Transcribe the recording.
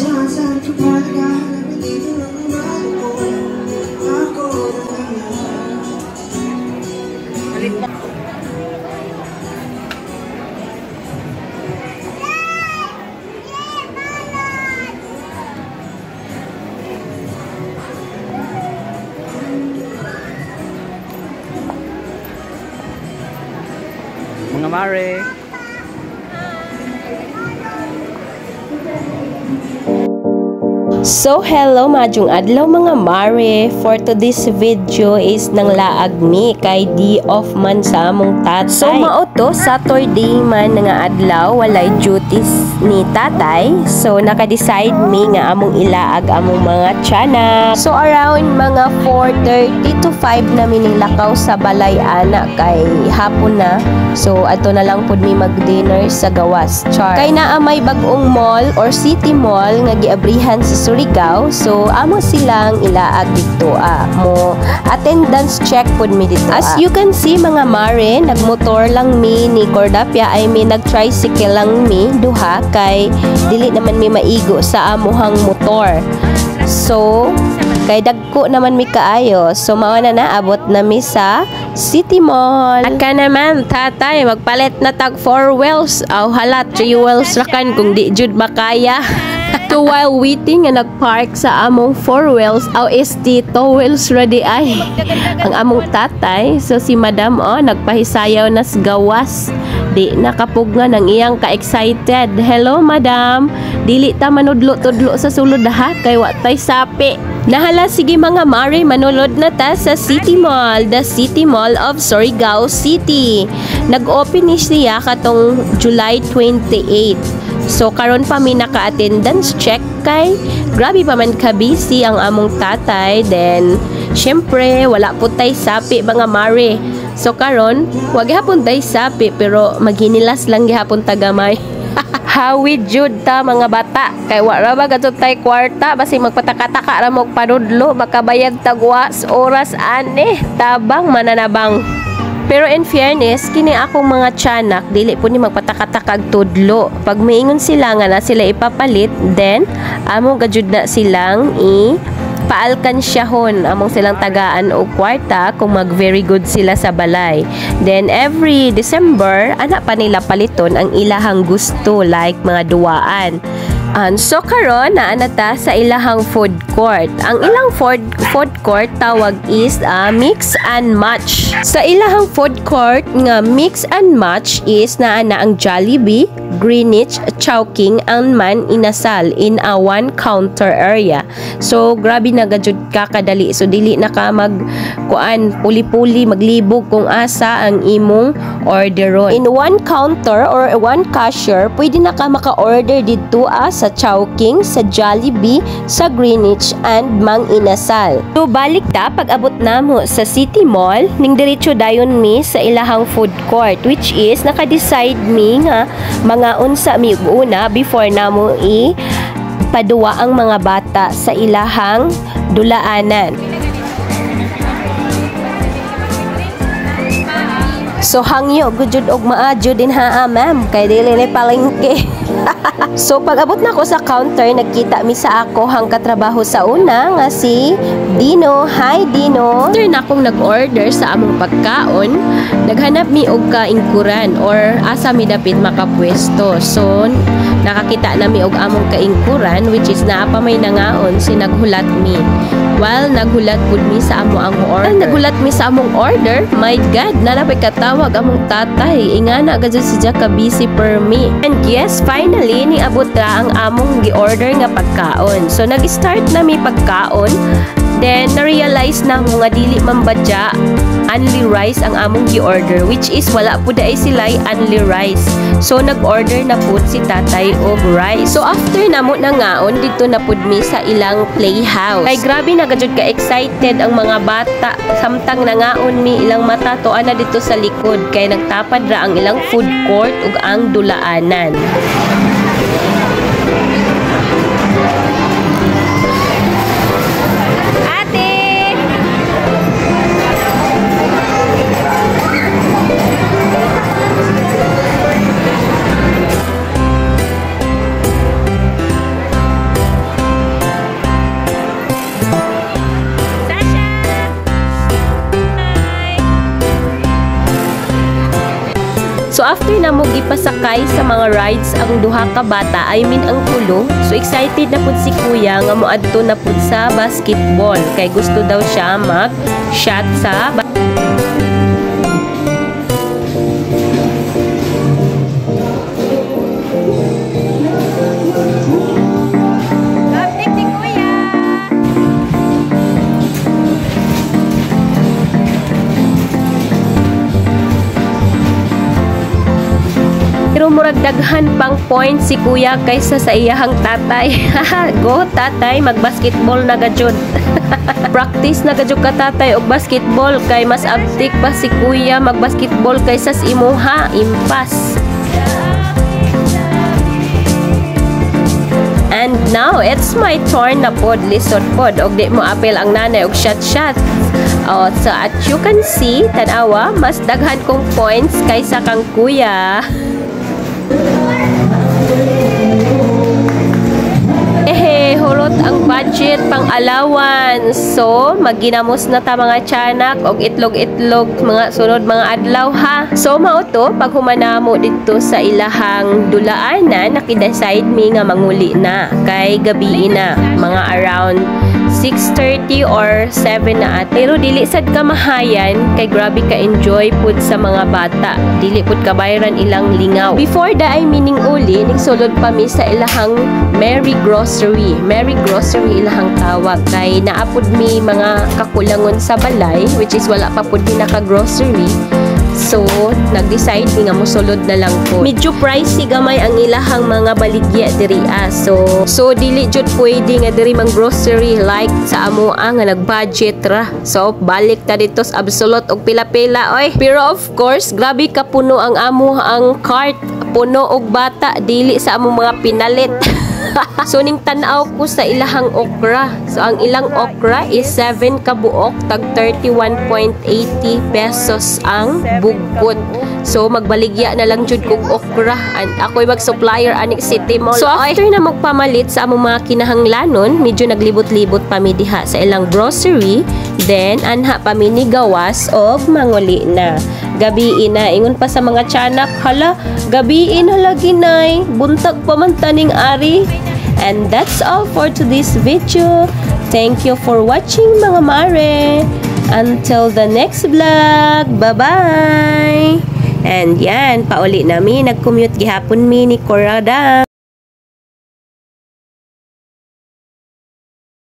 Mga mare. So hello majung adlaw mga mare. For today's video is nang laag mi kay di off man sa among tatay. So mao to Saturday man nga adlaw walay duties ni tatay. So naka-decide mi nga among ilaag among mga tiyanak. So around mga 4:30 to 5 na minilakaw sa balay ana kay hapon na. So ato na lang pud mi mag-dinner sa gawas. Char. Kay naa may bag-ong mall or city mall nga giabrihan sa Surigao. So amo silang ilaag dito mo attendance check pud mi dito. As you can see mga mare, nagmotor lang mi ni Cordapia ay mi nag-tricycle lang mi duha kay dili naman mi maigo sa amuhang motor. So kay dagko naman mi kaayo. So mao na naabot na mi sa City Mall. Aka naman tatay magpalit na tag 4 wheels. Aw hala 3 wheels ra kan kung di jud makaya. So while waiting nga nagpark sa among 4 wheels, aw ST 2 wheels ready ay ang among tatay. So si madam nagpahisayaw nas gawas. Di nakapugna ng iyang ka-excited. Hello madam, dili ta manudlo-tudlo sa sulod ha kay wa tay sapi. Nahala sige mga mare, manulod na ta sa City Mall, the City Mall of Surigao City. Nag-open ni siya katong July 28. So karon pa mi naka-attendance check kay grabe pa man ka busy ang among tatay. Then syempre wala po tay sapi mga mare. So karon wag gihapon tay sapi pero maghinilas lang gihapon tagamay. Hawid jud ta mga bata kay wa ra ba gadto tay kwarta basi magpataka-taka ra mo panudlo baka bayad tagwas oras ani tabang mananabang. Pero in fairness, kini akong mga tiyanak, dili po ni magpatakatakag tudlo. Pag maingon sila nga na sila ipapalit, then amo gajud na silang paalkansyahon among silang tagaan o kwarta kung mag very good sila sa balay. Then every December, anak pa nila paliton ang ilahang gusto like mga duwaan. So karon naa na ta sa ilahang food court. Ang ilang food court tawag is mix and match. Sa ilahang food court nga mix and match is naa na ang Jollibee, Greenwich, Chowking ang man inasal in a one counter area. So grabe na gajud ka kadali. So dili na ka magkuan puli-puli maglibog kung asa ang imong orderon. In one counter or one cashier, pwede na ka maka-order dito sa Chowking, sa Jollibee, sa Greenwich, and Mang Inasal. So balik ta pag abot namo sa City Mall, ning diretso dayon mi sa ilahang food court which is naka-decide mi nga mga unsa mi una before namo paduwa ang mga bata sa ilahang dulaanan. So hangyo gujud og maajo din ma'am kay dili ni palengke. So pag abot na ko sa counter, nagkita mi sa ako hang katrabaho sa una nga si Dino. Hi Dino. After na akong nag-order sa among pagkaon, naghanap mi og kaingkuran or asa mi dapit makapwesto. So nakakita na mi og among kaingkuran which is naa pa may nangaon si naghulat mi. While naghulat pud mi sa amo ang order. Naghulat mi sa among order, my God, nanapay katawag among tatay. Ingana gadyo siya ka busy per me. And yes, finally ni abot ra ang among gi-order nga pagkaon. So nag-start na mi pagkaon. Then na-realize na mo nga dili man badya only rice ang among gi-order which is wala pud ay sila'y only rice. So nag-order na pud si tatay og rice. So after namo nangaon dito na pud mi sa ilang playhouse. Kay grabe na gajud ka excited ang mga bata samtang nangaon mi ilang mata to ana dito sa likod kay nagtapad ra ang ilang food court ug ang dulaanan. after na mo gipasakay sa mga rides ang duha ka bata, I mean ang tulo, so excited na pud si kuya nga moadto na pud sa basketball kay gusto daw siya mag-shot sa pero murag daghan pang points si kuya kaysa sa iyahang tatay. Go tatay, mag-basketball na gajud. Practice na gajud ka tatay og basketball kay mas abtik pa si kuya mag-basketball kaysa sa imuha. Impas. And now, it's my turn na pod, lisod pod. Og di mo apel ang nanay og shot. Oh, so at you can see, tanawa, mas daghan kong points kaysa kang kuya. Hulot ang budget pang allowance. So, magginamos na ta mga tiyanak og itlog-itlog mga sunod mga adlaw ha. So, mao to pag humanamo dito sa ilahang dulaanan, nakidecide mi nga manguli na kay gabi na mga around 6:30 or 7 na at. Pero dili sad kamahayan kay grabe ka enjoy pud sa mga bata. Dili pud kabayran ilang lingaw. Before da ay mining uli, ning sulod pa mi sa ilahang Mary Grocery. Mary Grocery ilahang tawag kay naapod mi mga kakulangon sa balay which is wala pa pud mi naka-grocery. So, nag-decide mi nga mosulod na lang po. Medyo pricey gamay ang ilahang mga baligya diri So dili jud pwede nga diri mang grocery like sa amoa nga nag-budget ra. So, balik ta dito sa Absolute og pila-pila oy. Pero of course, grabe ka puno ang amo ang cart, puno og bata dili sa amo mga pinalit. So ning tan-aw ko sa ilahang okra. So ang ilang okra is 7 kabuok tag 31.80 pesos ang bugkot. So magbaligya na lang jud kog okra and ako'y mag-supplier anik City Mall. So after na magpamalit sa among mga kinahanglanon, medyo naglibot-libot pa mi diha sa ilang grocery, then anha pa mi ni gawas og manguli na. Gabi na ingon pa sa mga tiyanak, hala, gabi na lagi nay, buntag pa man taning ari. And that's all for today's video. Thank you for watching mga mare. Until the next vlog. Bye-bye. And yan, pauli nami, nag-commute gihapon mi ni Corada.